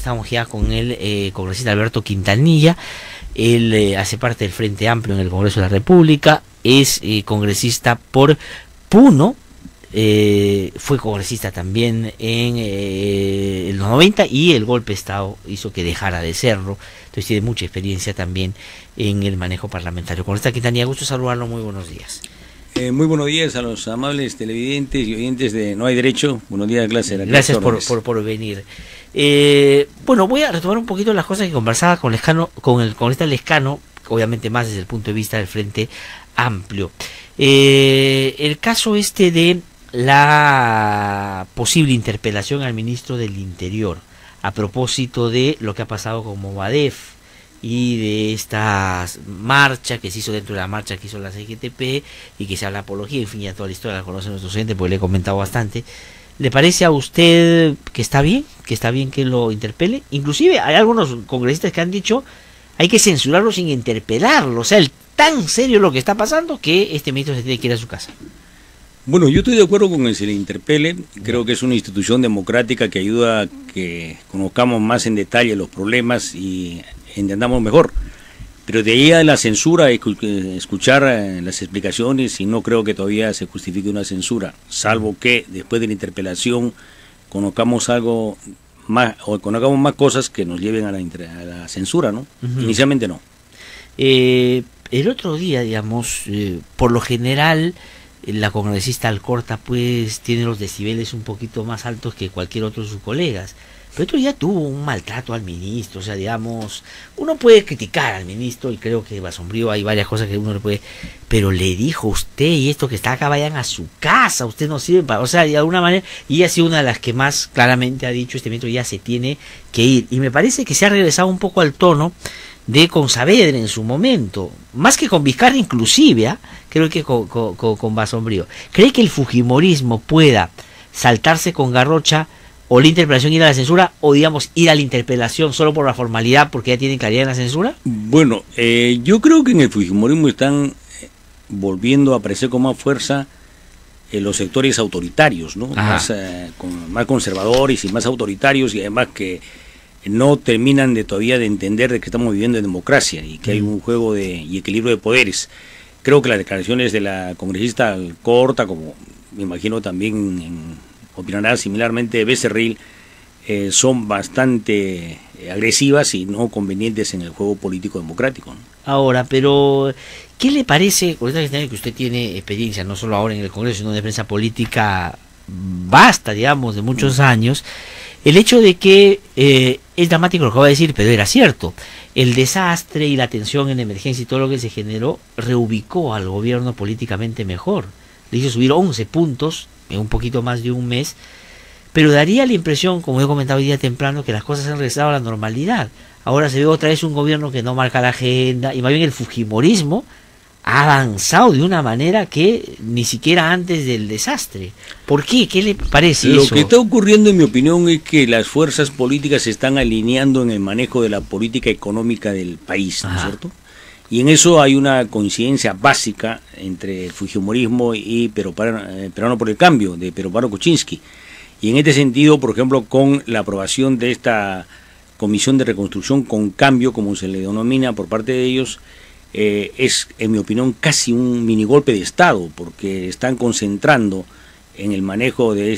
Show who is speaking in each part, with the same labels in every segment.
Speaker 1: estamos ya con el congresista Alberto Quintanilla. Él hace parte del Frente Amplio en el Congreso de la República, es congresista por Puno, fue congresista también en los 90 y el golpe de Estado hizo que dejara de serlo, entonces tiene mucha experiencia también en el manejo parlamentario. Congresista Quintanilla, gusto saludarlo, muy buenos días.
Speaker 2: Muy buenos días a los amables televidentes y oyentes de No Hay Derecho. Buenos días, clase.
Speaker 1: Gracias por venir. Bueno, voy a retomar un poquito las cosas que conversaba con el congresista Lescano, obviamente más desde el punto de vista del Frente Amplio. El caso de la posible interpelación al ministro del Interior a propósito de lo que ha pasado con Movadef y de esta marcha que se hizo dentro de la marcha que hizo la CGTP y que se habla apología, en fin, ya toda la historia la conocen nuestros oyentes porque le he comentado bastante. ¿Le parece a usted que está bien que lo interpele? Inclusive hay algunos congresistas que han dicho hay que censurarlo sin interpelarlo, o sea, tan serio lo que está pasando que este ministro se tiene que ir a su casa.
Speaker 2: Bueno, yo estoy de acuerdo con que se le interpele, creo que es una institución democrática que ayuda a que conozcamos más en detalle los problemas y entendamos mejor, pero de ahí a la censura, escuchar las explicaciones, y no creo que todavía se justifique una censura, salvo que después de la interpelación conozcamos algo más, o conozcamos más cosas que nos lleven a la censura, ¿no? Inicialmente no.
Speaker 1: El otro día, digamos, por lo general, la congresista Alcorta pues tiene los decibeles un poquito más altos que cualquier otro de sus colegas. Pero otro día tuvo un maltrato al ministro, o sea, digamos, uno puede criticar al ministro y creo que Basombrío hay varias cosas que uno le puede, pero le dijo usted y esto que está acá vayan a su casa, usted no sirve para, o sea, de alguna manera, y ella ha sido una de las que más claramente ha dicho este ministro ya se tiene que ir, y me parece que se ha regresado un poco al tono de con Saavedra en su momento, más que con Vizcarra inclusive, creo que con Basombrío. ¿Cree que el fujimorismo pueda saltarse con Garrocha o la interpelación ir a la censura, o digamos ir a la interpelación solo por la formalidad porque ya tienen claridad en la censura?
Speaker 2: Bueno, yo creo que en el fujimorismo están volviendo a aparecer con más fuerza los sectores autoritarios, ¿no? Más conservadores y más autoritarios, y además que no terminan todavía de entender de que estamos viviendo en democracia y que hay un juego y equilibrio de poderes. Creo que las declaraciones de la congresista Alcorta, como me imagino también opinará similarmente Becerril, son bastante agresivas y no convenientes en el juego político democrático, ¿no?
Speaker 1: Ahora, pero ¿qué le parece, que usted tiene experiencia no solo ahora en el Congreso, sino de prensa política vasta, digamos, de muchos años, el hecho de que es dramático lo que va a decir, pero era cierto, el desastre y la tensión en emergencia y todo lo que se generó reubicó al gobierno políticamente mejor, le hizo subir 11 puntos en un poquito más de un mes, pero daría la impresión, como he comentado hoy día temprano, que las cosas han regresado a la normalidad. Ahora se ve otra vez un gobierno que no marca la agenda, y más bien el fujimorismo ha avanzado de una manera que ni siquiera antes del desastre. ¿Por qué? ¿Qué le parece eso?
Speaker 2: Lo que está ocurriendo, en mi opinión, es que las fuerzas políticas se están alineando en el manejo de la política económica del país, ¿no es cierto? Y en eso hay una coincidencia básica entre el fujimorismo y Peruano por el Cambio, de Pero Kuczynski. Y en este sentido, por ejemplo, con la aprobación de esta Comisión de Reconstrucción con Cambio, como se le denomina por parte de ellos, es, en mi opinión, casi un minigolpe de Estado, porque están concentrando en el manejo de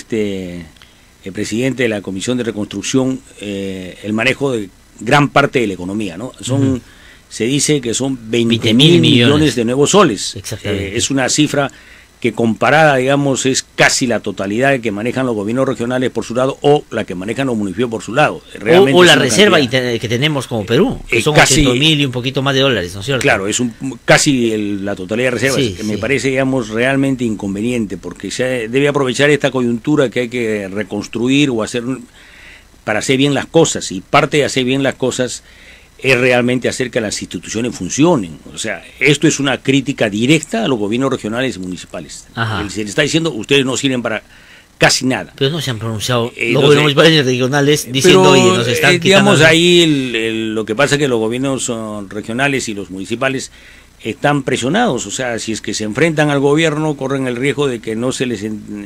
Speaker 2: el presidente de la Comisión de Reconstrucción, el manejo de gran parte de la economía, ¿no? Son... Se dice que son 20.000 millones de nuevos soles. Es una cifra que comparada, digamos, es casi la totalidad que manejan los gobiernos regionales por su lado o la que manejan los municipios por su lado.
Speaker 1: O la reserva que tenemos como Perú, que son casi 800.000 y un poquito más de dólares, ¿no es cierto?
Speaker 2: Claro, es casi la totalidad de reservas, que me parece, digamos, realmente inconveniente, porque se debe aprovechar esta coyuntura que hay que reconstruir o hacer para hacer bien las cosas, y parte de hacer bien las cosas es realmente hacer que las instituciones funcionen. O sea, esto es una crítica directa a los gobiernos regionales y municipales. Se le está diciendo, ustedes no sirven para casi nada.
Speaker 1: Pero no se han pronunciado los gobiernos municipales y regionales diciendo, oye, nos están quitando...
Speaker 2: Digamos, ahí lo que pasa es que los gobiernos regionales y los municipales están presionados. O sea, si es que se enfrentan al gobierno, corren el riesgo de que no se les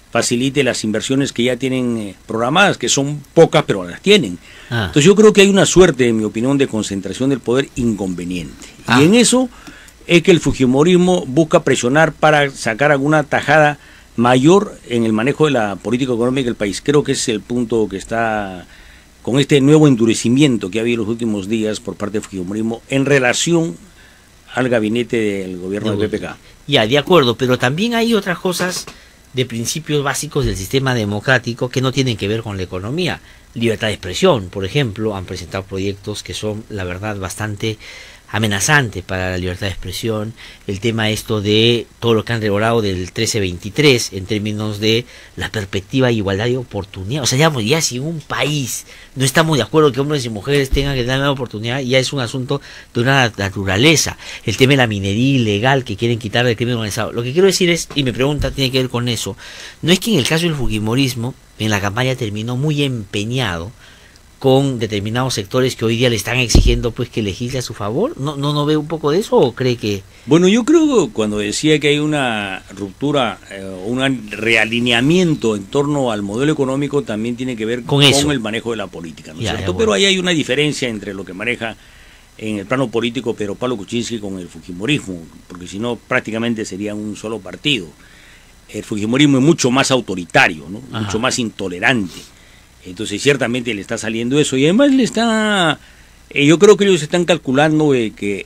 Speaker 2: facilite las inversiones que ya tienen programadas, que son pocas, pero las tienen. Entonces yo creo que hay una suerte, en mi opinión, de concentración del poder inconveniente. Y en eso es que el fujimorismo busca presionar para sacar alguna tajada mayor en el manejo de la política económica del país. Creo que ese es el punto que está con este nuevo endurecimiento que ha habido en los últimos días por parte del fujimorismo en relación al gabinete del gobierno del PPK.
Speaker 1: Ya, de acuerdo, pero también hay otras cosas de principios básicos del sistema democrático que no tienen que ver con la economía. Libertad de expresión, por ejemplo, han presentado proyectos que son, la verdad, bastante amenazantes para la libertad de expresión. El tema esto de todo lo que han regulado del 1323 en términos de la perspectiva de igualdad de oportunidad. O sea, ya si en un país no estamos de acuerdo que hombres y mujeres tengan que tener la misma oportunidad, ya es un asunto de una naturaleza. El tema de la minería ilegal que quieren quitar del crimen organizado. Lo que quiero decir es, y mi pregunta tiene que ver con eso, no es que en el caso del fujimorismo, en la campaña terminó muy empeñado con determinados sectores que hoy día le están exigiendo pues que legisle a su favor. ¿No ve un poco de eso o cree que...?
Speaker 2: Bueno, yo creo que cuando decía que hay una ruptura, un realineamiento en torno al modelo económico, también tiene que ver con el manejo de la política, ¿no es cierto? Bueno. Pero ahí hay una diferencia entre lo que maneja en el plano político Pedro Pablo Kuczynski con el fujimorismo, porque si no prácticamente serían un solo partido. El fujimorismo es mucho más autoritario, ¿no? Mucho más intolerante. Entonces ciertamente le está saliendo eso y además le está, yo creo que ellos están calculando que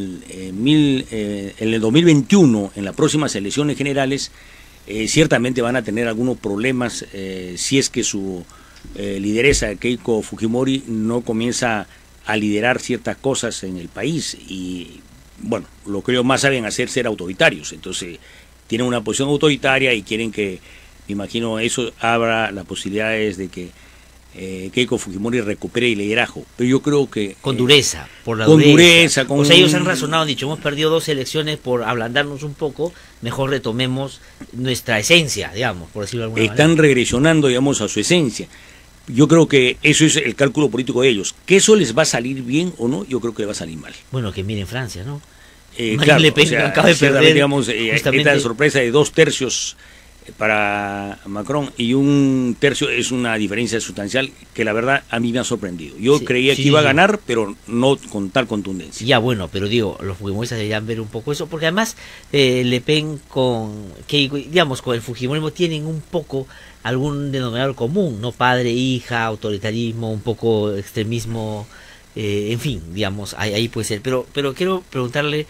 Speaker 2: en el 2021, en las próximas elecciones generales, ciertamente van a tener algunos problemas si es que su lideresa Keiko Fujimori no comienza a liderar ciertas cosas en el país y bueno, lo que ellos más saben hacer es ser autoritarios, entonces tienen una posición autoritaria y quieren que, me imagino, eso abra las posibilidades de que Keiko Fujimori recupere el liderazgo. Pero yo creo que...
Speaker 1: Con dureza, por la dureza. O sea, ellos han razonado, han dicho, hemos perdido 2 elecciones por ablandarnos un poco, mejor retomemos nuestra esencia, digamos, por decirlo de alguna manera.
Speaker 2: Están regresionando, digamos, a su esencia. Yo creo que eso es el cálculo político de ellos. Que eso les va a salir bien o no, yo creo que les va a salir mal.
Speaker 1: Bueno, que miren Francia, ¿no?
Speaker 2: Claro, Le Pen, o sea, acaba de perder, digamos, esta sorpresa de 2 tercios para Macron y 1 tercio es una diferencia sustancial que la verdad a mí me ha sorprendido. Yo creía que iba a ganar, pero no con tal contundencia.
Speaker 1: Ya, bueno, pero digo, los fujimoristas deberían ver un poco eso, porque además Le Pen digamos, con el fujimorismo tienen un poco algún denominador común, ¿no? Padre, hija, autoritarismo, un poco extremismo, en fin, digamos, ahí puede ser. Pero quiero preguntarle,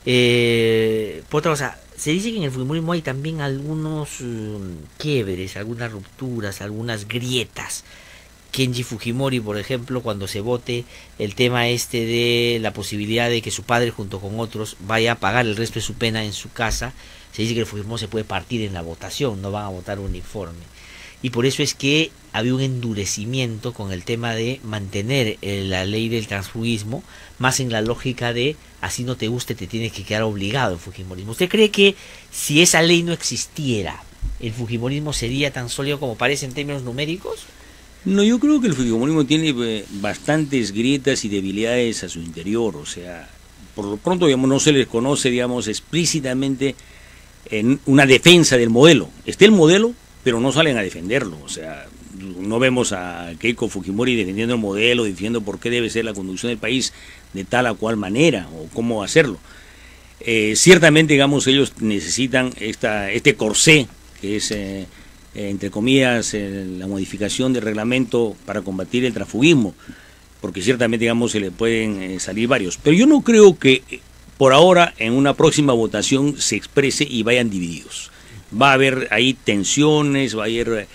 Speaker 1: por otra cosa, se dice que en el fujimorismo hay también algunos quiebres, algunas rupturas, algunas grietas. Kenji Fujimori, por ejemplo, cuando se vote el tema de la posibilidad de que su padre junto con otros vaya a pagar el resto de su pena en su casa, se dice que el fujimorismo se puede partir en la votación, no van a votar uniforme. Y por eso es que había un endurecimiento con el tema de mantener la ley del transfugismo, más en la lógica de así no te guste, te tienes que quedar obligado el fujimorismo. ¿Usted cree que si esa ley no existiera, el fujimorismo sería tan sólido como parece en términos numéricos?
Speaker 2: No, yo creo que el fujimorismo tiene bastantes grietas y debilidades a su interior, o sea, por lo pronto, digamos, no se les conoce, digamos, explícitamente en una defensa del modelo. Está el modelo, pero no salen a defenderlo, o sea, no vemos a Keiko Fujimori defendiendo el modelo, diciendo por qué debe ser la conducción del país de tal o cual manera, o cómo hacerlo. Ciertamente, digamos, ellos necesitan este corsé, que es, entre comillas, la modificación del reglamento para combatir el transfugismo, porque ciertamente, digamos, se le pueden salir varios. Pero yo no creo que por ahora en una próxima votación se exprese y vayan divididos. Va a haber ahí tensiones, va a haber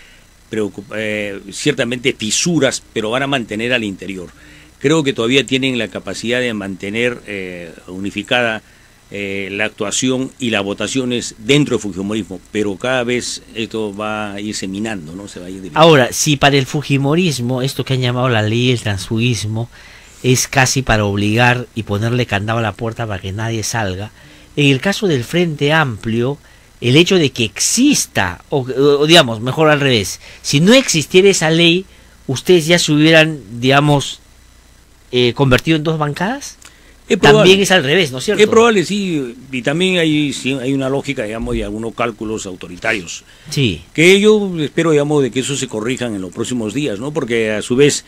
Speaker 2: ciertamente fisuras, pero van a mantener al interior. Creo que todavía tienen la capacidad de mantener unificada la actuación y las votaciones dentro del fujimorismo, pero cada vez esto va a irse minando, ¿no? Se va a ir debilitando.
Speaker 1: Ahora, si para el fujimorismo, esto que han llamado la ley del transfugismo, es casi para obligar y ponerle candado a la puerta para que nadie salga, en el caso del Frente Amplio, el hecho de que exista, o digamos, mejor al revés, si no existiera esa ley, ¿ustedes ya se hubieran, digamos, convertido en 2 bancadas? también es al revés, ¿no es cierto?
Speaker 2: Es probable, sí, y también sí, hay una lógica, digamos, y algunos cálculos autoritarios.
Speaker 1: Sí.
Speaker 2: Que yo espero, digamos, de que eso se corrijan en los próximos días, ¿no? Porque a su vez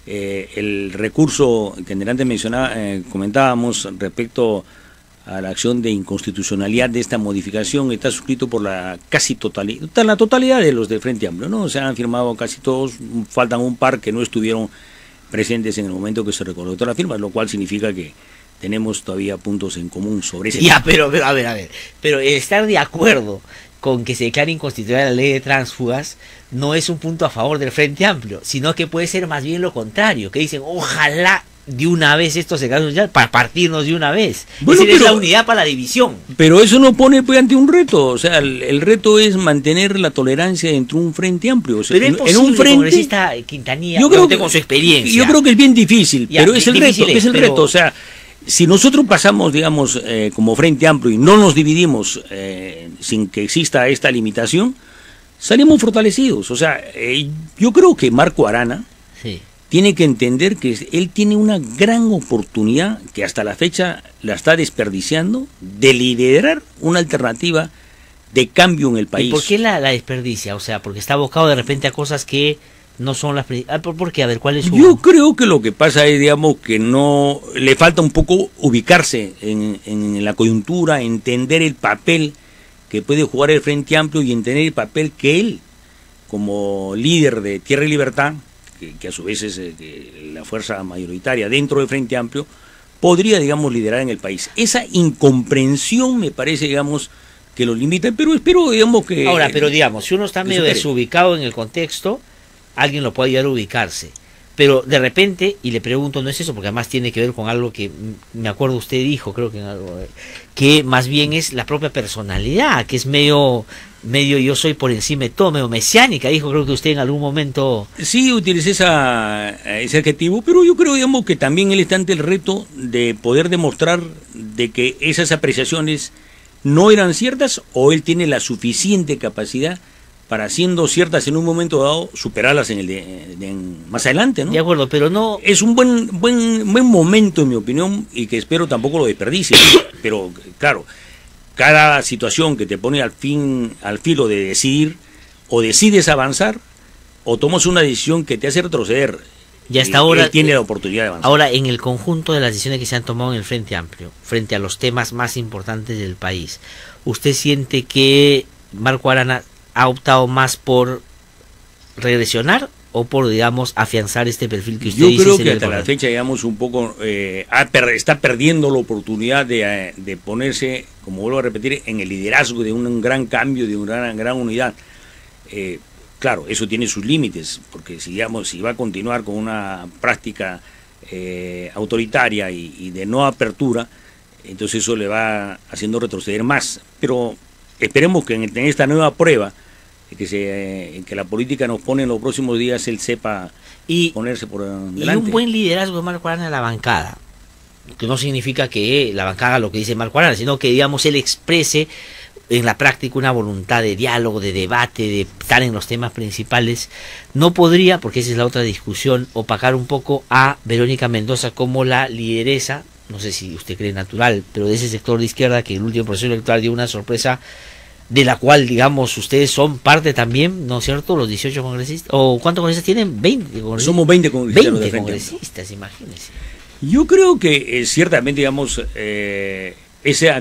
Speaker 2: el recurso que antes comentábamos respecto a la acción de inconstitucionalidad de esta modificación está suscrito por la totalidad de los del Frente Amplio, ¿no? Se han firmado casi todos, faltan un par que no estuvieron presentes en el momento que se recolectó la firma, lo cual significa que tenemos todavía puntos en común sobre ese
Speaker 1: tema. Pero a ver, pero estar de acuerdo con que se declare inconstitucional la ley de tránsfugas no es un punto a favor del Frente Amplio, sino que puede ser más bien lo contrario, que dicen, ojalá de una vez esto se caiga social para partirnos de una vez.
Speaker 2: Bueno,
Speaker 1: Esa es la unidad para la división.
Speaker 2: Pero eso no pone pues, ante un reto, o sea, el reto es mantener la tolerancia dentro de un Frente Amplio. O sea,
Speaker 1: pero es posible,
Speaker 2: en un frente,
Speaker 1: congresista Quintanilla,
Speaker 2: yo creo que,
Speaker 1: con su experiencia.
Speaker 2: Yo creo que es bien difícil, ya, pero es el reto, o sea, si nosotros pasamos, digamos, como Frente Amplio y no nos dividimos sin que exista esta limitación, salimos fortalecidos. O sea, yo creo que Marco Arana tiene que entender que él tiene una gran oportunidad, que hasta la fecha la está desperdiciando, de liderar una alternativa de cambio en el país.
Speaker 1: ¿Y por qué la desperdicia? O sea, porque está abocado de repente a cosas que no son las... ¿Por qué? A ver, ¿cuál es su...?
Speaker 2: Yo creo que lo que pasa es, digamos, que no le falta un poco ubicarse en la coyuntura, entender el papel que puede jugar el Frente Amplio y entender el papel que él, como líder de Tierra y Libertad, que a su vez es la fuerza mayoritaria dentro del Frente Amplio, podría, digamos, liderar en el país. Esa incomprensión me parece, digamos, que lo limita, pero espero, digamos, que...
Speaker 1: Ahora, pero digamos, si uno está medio desubicado en el contexto, alguien lo puede ayudar a ubicarse. Pero de repente, y le pregunto, no es eso, porque además tiene que ver con algo que me acuerdo usted dijo, creo que en algo, que más bien es la propia personalidad, que es medio yo soy por encima de todo, medio mesiánica, dijo, creo que usted en algún momento...
Speaker 2: Sí, utilicé ese adjetivo, pero yo creo, digamos, que también él está ante el reto de poder demostrar de que esas apreciaciones no eran ciertas, o él tiene la suficiente capacidad para, siendo ciertas en un momento dado, superarlas más adelante, ¿no?
Speaker 1: De acuerdo, pero no...
Speaker 2: Es un buen momento, en mi opinión, y que espero tampoco lo desperdicie. Pero, claro, cada situación que te pone al filo de decidir, o decides avanzar, o tomas una decisión que te hace retroceder.
Speaker 1: Y hasta ahora
Speaker 2: él tiene la oportunidad de avanzar.
Speaker 1: Ahora, en el conjunto de las decisiones que se han tomado en el Frente Amplio, frente a los temas más importantes del país, ¿usted siente que Marco Arana ha optado más por regresionar o por, digamos, afianzar este perfil que usted dice?
Speaker 2: Yo creo que hasta la fecha, digamos, un poco está perdiendo la oportunidad de ponerse, como vuelvo a repetir, en el liderazgo de un gran cambio, de una gran unidad. Claro, eso tiene sus límites, porque si va a continuar con una práctica autoritaria y de no apertura, entonces eso le va haciendo retroceder más. Pero esperemos que en esta nueva prueba que la política nos pone en los próximos días, él sepa ponerse por delante.
Speaker 1: Y un buen liderazgo de Marco Arana en la bancada, que no significa que la bancada haga lo que dice Marco Arana, sino que, digamos, él exprese en la práctica una voluntad de diálogo, de debate, de estar en los temas principales. No podría, porque esa es la otra discusión, opacar un poco a Verónica Mendoza como la lideresa, no sé si usted cree natural, pero de ese sector de izquierda que en el último proceso electoral dio una sorpresa, de la cual, digamos, ustedes son parte también, ¿no es cierto? Los 18 congresistas, ¿o cuántos congresistas tienen? 20 congresistas.
Speaker 2: Somos 20 congresistas.
Speaker 1: 20 congresistas, imagínense.
Speaker 2: Yo creo que ciertamente, digamos, esa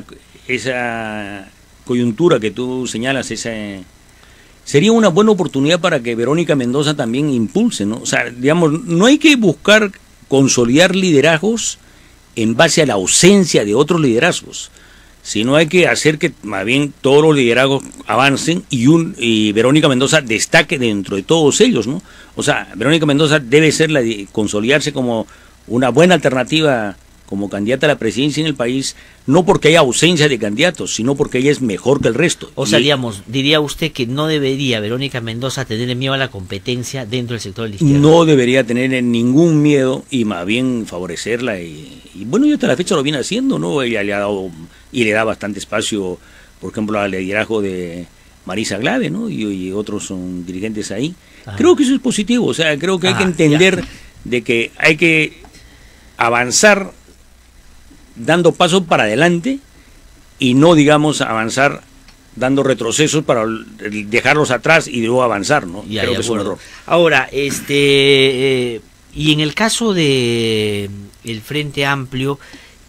Speaker 2: coyuntura que tú señalas, sería una buena oportunidad para que Verónica Mendoza también impulse, ¿no? O sea, digamos, no hay que buscar consolidar liderazgos en base a la ausencia de otros liderazgos, sino hay que hacer que más bien todos los liderazgos avancen y Verónica Mendoza destaque dentro de todos ellos, ¿no? O sea, Verónica Mendoza debe consolidarse como una buena alternativa como candidata a la presidencia en el país, no porque haya ausencia de candidatos, sino porque ella es mejor que el resto.
Speaker 1: O sea, digamos, diría usted que no debería Verónica Mendoza tener miedo a la competencia dentro del sector de la izquierda.
Speaker 2: No debería tener ningún miedo y más bien favorecerla. Y bueno, y hasta la fecha lo viene haciendo, ¿no? Ella le ha dado y le da bastante espacio, por ejemplo, al liderazgo de Marisa Glave, ¿no? Y otros son dirigentes ahí. Ajá. Creo que eso es positivo, o sea, creo que hay que entender de que hay que avanzar dando pasos para adelante y no, digamos, avanzar dando retrocesos para dejarlos atrás y luego avanzar, ¿no? Creo que es un error.
Speaker 1: Ahora, y en el caso de el Frente Amplio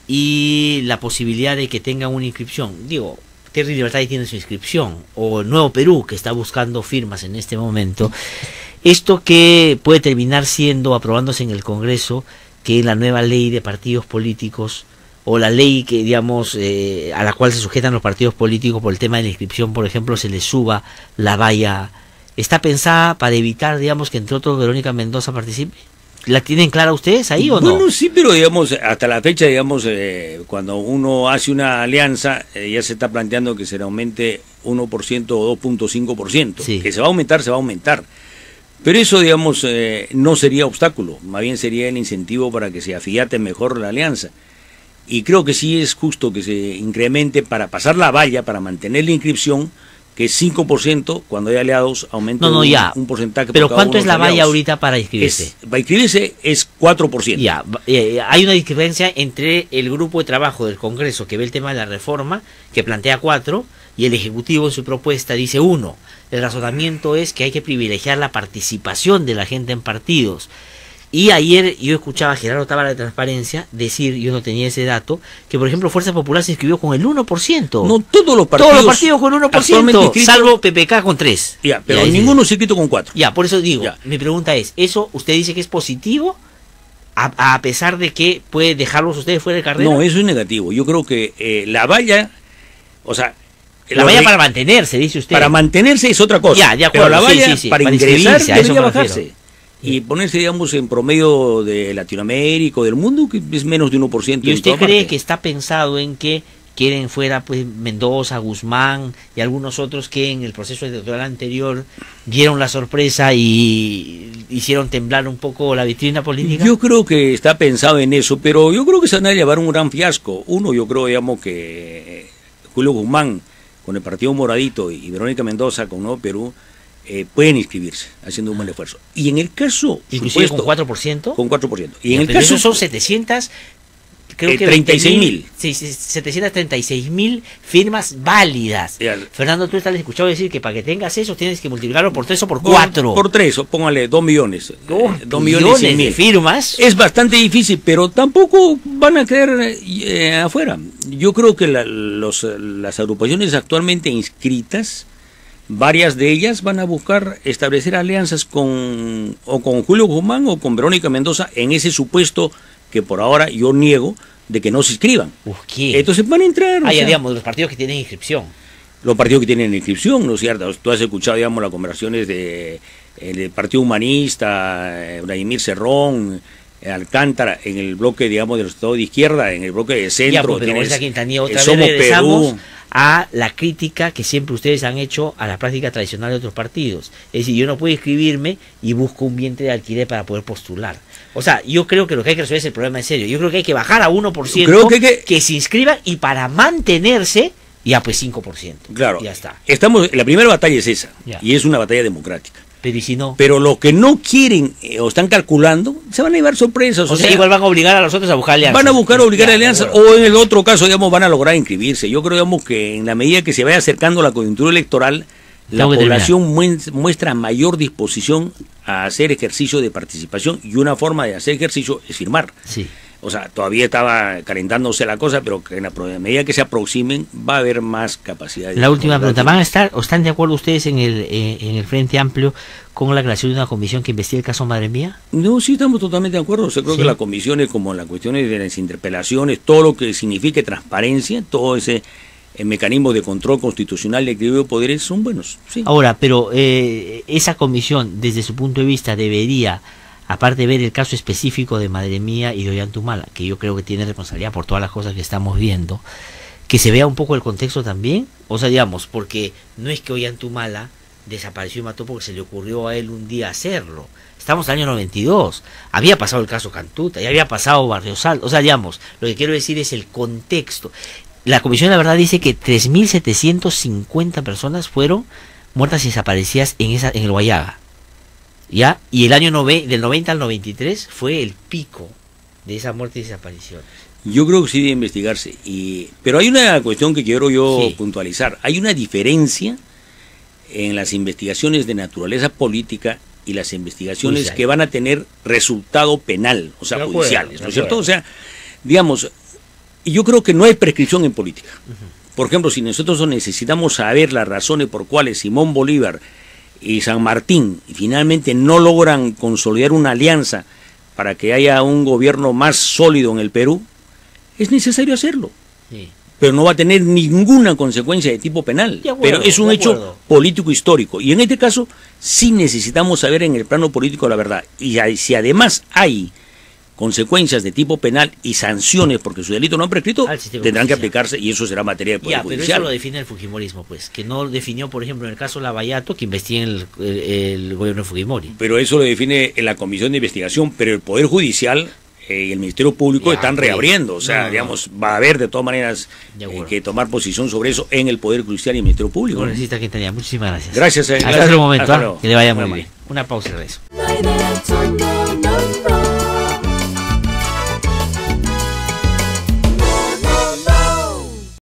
Speaker 1: y la posibilidad de que tengan una inscripción, digo, Terry Libertad tiene su inscripción, o el Nuevo Perú, que está buscando firmas en este momento, esto que puede terminar siendo, aprobándose en el Congreso, que es la nueva ley de partidos políticos, o la ley que, digamos, a la cual se sujetan los partidos políticos por el tema de la inscripción, por ejemplo, se les suba la valla, ¿está pensada para evitar, digamos, que entre otros Verónica Mendoza participe? ¿La tienen clara ustedes ahí o no?
Speaker 2: Bueno, sí, pero digamos, hasta la fecha, digamos, cuando uno hace una alianza, ya se está planteando que se le aumente 1% o 2.5%. Sí. Que se va a aumentar, se va a aumentar. Pero eso, digamos, no sería obstáculo, más bien sería el incentivo para que se afiate mejor la alianza. Y creo que sí es justo que se incremente para pasar la valla, para mantener la inscripción, que es 5%, cuando hay aliados aumenta un porcentaje.
Speaker 1: Pero ¿cuánto es la valla ahorita para inscribirse?
Speaker 2: Para inscribirse es 4%.
Speaker 1: Ya, hay una diferencia entre el grupo de trabajo del Congreso que ve el tema de la reforma, que plantea 4, y el Ejecutivo en su propuesta dice 1. El razonamiento es que hay que privilegiar la participación de la gente en partidos. Y ayer yo escuchaba a Gerardo Tábara de Transparencia decir, yo no tenía ese dato, que por ejemplo Fuerza Popular se inscribió con el 1%.
Speaker 2: No, todos los partidos
Speaker 1: con 1%, salvo PPK con 3%.
Speaker 2: Ya, pero ninguno se inscrito con 4%.
Speaker 1: Ya, por eso digo, mi pregunta es, ¿eso usted dice que es positivo? A pesar de que puede dejarlos ustedes fuera de carrera.
Speaker 2: No, eso es negativo. Yo creo que la valla, o sea...
Speaker 1: La valla para mantenerse, dice usted.
Speaker 2: Para mantenerse es otra cosa.
Speaker 1: Ya, de acuerdo,
Speaker 2: pero la valla para ingresar debería bajarse. Y ponerse, digamos, en promedio de Latinoamérica o del mundo, que es menos de 1%.
Speaker 1: ¿Y usted cree que está pensado en que quieren fuera pues Mendoza, Guzmán y algunos otros que en el proceso electoral anterior dieron la sorpresa y hicieron temblar un poco la vitrina política?
Speaker 2: Yo creo que está pensado en eso, pero yo creo que se van a llevar un gran fiasco. Uno, yo creo, digamos, que Julio Guzmán con el Partido Moradito y Verónica Mendoza con Nuevo Perú pueden inscribirse haciendo un buen esfuerzo. Y en el caso...
Speaker 1: ¿Inclusive con 4%?
Speaker 2: Con 4%. Y en el caso...
Speaker 1: Esos son 700... Creo que
Speaker 2: 36.000.
Speaker 1: Sí, 736.000 firmas válidas. Fernando, tú estás escuchado decir que para que tengas eso tienes que multiplicarlo por 3 o por 4.
Speaker 2: Por 3, póngale 2 millones.
Speaker 1: 2 millones de firmas.
Speaker 2: Es bastante difícil, pero tampoco van a quedar afuera. Yo creo que las agrupaciones actualmente inscritas, varias de ellas van a buscar establecer alianzas con Julio Guzmán o con Verónica Mendoza en ese supuesto que por ahora yo niego de que no se inscriban.
Speaker 1: ¿Qué?
Speaker 2: Entonces van a entrar.
Speaker 1: Ya digamos, los partidos que tienen inscripción.
Speaker 2: Los partidos que tienen inscripción, ¿no es cierto? Tú has escuchado, digamos, las conversaciones del Partido Humanista, Vladimir Cerrón, Alcántara, en el bloque, digamos, de los estados de izquierda, en el bloque de centro.
Speaker 1: Pero Quintanilla, otra vez regresamos a la crítica que siempre ustedes han hecho a la práctica tradicional de otros partidos. Es decir, yo no puedo inscribirme y busco un vientre de alquiler para poder postular. O sea, yo creo que lo que hay que resolver es el problema en serio. Yo creo que hay que bajar a 1%, creo que se inscriban, y para mantenerse, ya pues 5%.
Speaker 2: Claro,
Speaker 1: ya está.
Speaker 2: La primera batalla es esa, y es una batalla democrática.
Speaker 1: Pero ¿y si no?
Speaker 2: Pero lo que no quieren o están calculando, se van a llevar sorpresas.
Speaker 1: O sea, igual van a obligar a los otros a buscar alianzas.
Speaker 2: Van a buscar obligar alianzas, o en el otro caso, digamos, van a lograr inscribirse. Yo creo, digamos, que en la medida que se vaya acercando la coyuntura electoral, la población muestra mayor disposición a hacer ejercicio de participación, y una forma de hacer ejercicio es firmar.
Speaker 1: Sí.
Speaker 2: O sea, todavía estaba calentándose la cosa, pero que en la medida que se aproximen va a haber más capacidad.
Speaker 1: La última pregunta, ¿van a estar o están de acuerdo ustedes en el Frente Amplio con la creación de una comisión que investigue el caso Madre Mía?
Speaker 2: No, sí estamos totalmente de acuerdo. O sea, creo que las comisiones, como las cuestiones de las interpelaciones, todo lo que signifique transparencia, todo ese mecanismo de control constitucional y equilibrio de poderes son buenos. Sí.
Speaker 1: Ahora, pero esa comisión, desde su punto de vista, debería, aparte de ver el caso específico de Madre Mía y de Ollantumala, que yo creo que tiene responsabilidad por todas las cosas que estamos viendo, que se vea un poco el contexto también. O sea, digamos, porque no es que Ollantumala desapareció y mató porque se le ocurrió a él un día hacerlo. Estamos en el año 92, había pasado el caso Cantuta, ya había pasado Barrios Altos. O sea, digamos, lo que quiero decir es el contexto. La Comisión de la Verdad dice que 3.750 personas fueron muertas y desaparecidas en el Guayaga. ¿Ya? Y el año del 90 al 93 fue el pico de esa muerte y desaparición?
Speaker 2: Yo creo que sí debe investigarse, pero hay una cuestión que quiero yo puntualizar. Hay una diferencia en las investigaciones de naturaleza política y las investigaciones judicial, que van a tener resultado penal, o sea, judiciales, ¿no es cierto? O sea, digamos, yo creo que no hay prescripción en política. Por ejemplo, si nosotros necesitamos saber las razones por cuales Simón Bolívar y San Martín finalmente no logran consolidar una alianza para que haya un gobierno más sólido en el Perú, es necesario hacerlo. Sí. Pero no va a tener ninguna consecuencia de tipo penal. De acuerdo, pero es un hecho político histórico. Y en este caso, sí necesitamos saber en el plano político la verdad. Y si además hay consecuencias de tipo penal y sanciones porque su delito no han prescrito, tendrán que aplicarse y eso será materia de poder judicial.
Speaker 1: Pero eso lo define el fujimorismo, pues, que no definió, por ejemplo, en el caso Lavallato, que investiga el gobierno de Fujimori.
Speaker 2: Pero eso lo define en la comisión de investigación, pero el Poder Judicial y el Ministerio Público están reabriendo, o sea, digamos, va a haber de todas maneras que tomar posición sobre eso en el Poder Judicial y el Ministerio Público.
Speaker 1: Congresista Quintanilla, muchísimas gracias.
Speaker 2: Gracias.
Speaker 1: Hasta otro momento, que le vaya muy bien. Una pausa y regreso.